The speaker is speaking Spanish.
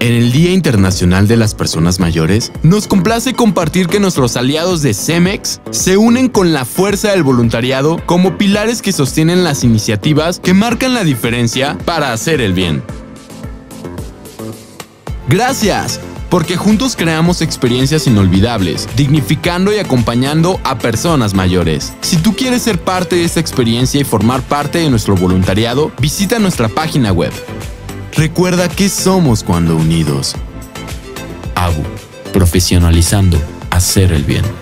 En el Día Internacional de las Personas Mayores, nos complace compartir que nuestros aliados de CEMEX se unen con la fuerza del voluntariado como pilares que sostienen las iniciativas que marcan la diferencia para hacer el bien. Gracias, porque juntos creamos experiencias inolvidables, dignificando y acompañando a personas mayores. Si tú quieres ser parte de esta experiencia y formar parte de nuestro voluntariado, visita nuestra página web. Recuerda que somos cuando unidos. ABU, profesionalizando hacer el bien.